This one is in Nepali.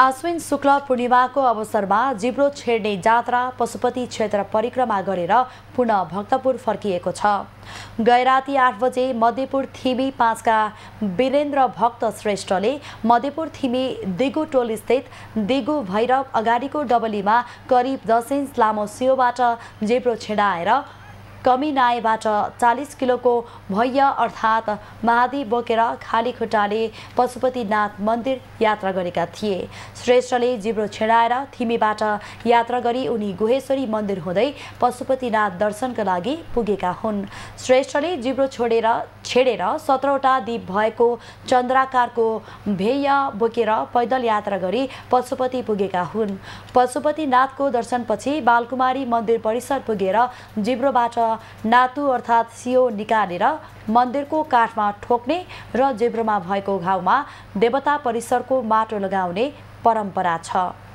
आश्विन शुक्ल पूर्णिमाको अवसरमा जिब्रो छेड्ने जात्रा पशुपति क्षेत्र परिक्रमा गरेर पुनः भक्तपुर फर्किएको छ। गैराती 8 बजे मध्यपुर थिमी 5 का वीरेन्द्र भक्त श्रेष्ठले मध्यपुर थिमी दिगु टोल स्थित दिगु भैरव अगाडिको डबलीमा करिब 10 इन्च लामो सियोबाट जिब्रो छेडाएर कमिनाएबाट 40 किलोको भैया अर्थात् महादी बोकेर खाली खुट्टाले पशुपतिनाथ मन्दिर यात्रा गरेका थिए। श्रेष्ठले जिब्रो छेडाएर थिमीबाट यात्रा गरी उनी गुहेश्वरी मन्दिर हुँदै पशुपतिनाथ दर्शनका लागि पुगेका हुन्। श्रेष्ठले जिब्रो छेडेर 17वटा दीप भएको चन्द्राकारको भेय बोकेर पैदल यात्रा गरी पशुपति पुगेका हुन्। पशुपतिनाथको दर्शनपछि बालकुमारी मन्दिर परिसर पुगेर जिब्रोबाट नातु अर्थात् सियो निकालेर मन्दिरको काठमा ठोक्ने र जिब्रोमा भएको घाउमा देवता परिसरको माटो लगाउने परम्परा छ।